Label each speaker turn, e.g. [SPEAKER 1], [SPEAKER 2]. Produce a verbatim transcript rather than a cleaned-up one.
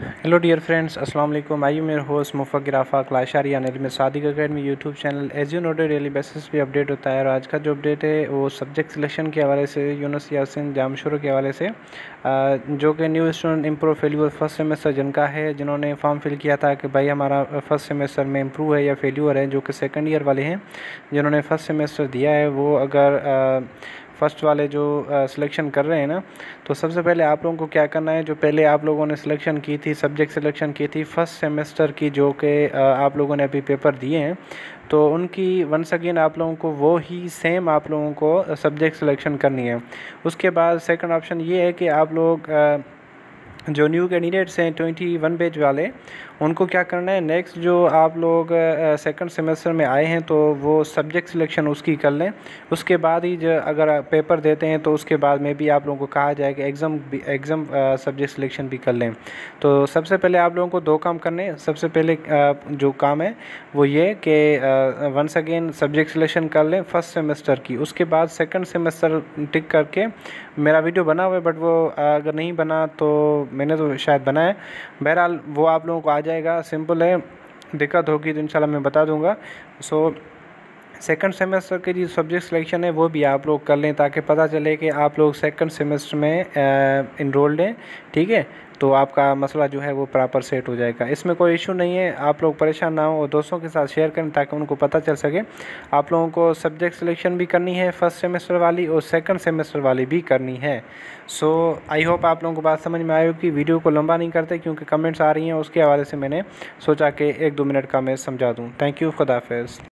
[SPEAKER 1] Hello dear friends, अस्सलाम वालेकुम। आई मेरे होस्ट मुफक्किर आफाक लाशारी में Sadiq academy YouTube channel as you noted daily basis पे अपडेट होता है। और आज का जो अपडेट है वो सब्जेक्ट सिलेक्शन के हवाले से यूनुस यासिन जामशुरू के हवाले से, जो कि new student improve failure first semester जिनका है, जिन्होंने फॉर्म फिल किया था कि भाई हमारा फर्स्ट सेमेस्टर में इम्प्रूव है या फेल्यूर है, जो कि सेकेंड ईयर वाले हैं जिन्होंने फर्स्ट सेमेस्टर दिया है, वो अगर फ़र्स्ट वाले जो सिलेक्शन कर रहे हैं ना, तो सबसे पहले आप लोगों को क्या करना है, जो पहले आप लोगों ने सिलेक्शन की थी, सब्जेक्ट सिलेक्शन की थी फर्स्ट सेमेस्टर की, जो कि आप लोगों ने अभी पेपर दिए हैं, तो उनकी वंस अगेन आप लोगों को वो ही सेम आप लोगों को सब्जेक्ट सिलेक्शन करनी है। उसके बाद सेकंड ऑप्शन ये है कि आप लोग जो न्यू कैंडिडेट्स हैं ट्वेंटी वन बैच वाले, उनको क्या करना है, नेक्स्ट जो आप लोग सेकंड सेमेस्टर में आए हैं तो वो सब्जेक्ट सिलेक्शन उसकी कर लें। उसके बाद ही जो अगर पेपर देते हैं तो उसके बाद में भी आप लोगों को कहा जाए कि एग्ज़ाम एग्ज़ाम सब्जेक्ट सिलेक्शन भी कर लें। तो सबसे पहले आप लोगों को दो काम करने हैं। सबसे पहले जो काम है वो ये कि वंस अगेन सब्जेक्ट सिलेक्शन कर लें फर्स्ट सेमेस्टर की। उसके बाद सेकंड सेमेस्टर टिक करके, मेरा वीडियो बना हुआ है बट वो अगर नहीं बना तो मैंने तो शायद बनाया, बहरहाल वो आप लोगों को आ जाएगा। सिंपल है, दिक्कत होगी तो इंशाल्लाह मैं बता दूंगा। सो सेकंड सेमेस्टर के जो सब्जेक्ट सिलेक्शन है वो भी आप लोग कर लें, ताकि पता चले कि आप लोग सेकंड सेमेस्टर में इनरोल्ड हैं, ठीक है। तो आपका मसला जो है वो प्रॉपर सेट हो जाएगा, इसमें कोई इशू नहीं है। आप लोग परेशान ना हो और दोस्तों के साथ शेयर करें ताकि उनको पता चल सके। आप लोगों को सब्जेक्ट सिलेक्शन भी करनी है फर्स्ट सेमेस्टर वाली और सेकंड सेमेस्टर वाली भी करनी है। सो आई होप आप लोगों को बात समझ में आई कि वीडियो को लंबा नहीं करते, क्योंकि कमेंट्स आ रही हैं, उसके हवाले से मैंने सोचा कि एक दो मिनट का मैं समझा दूँ। थैंक यू, खुदा हाफिज़।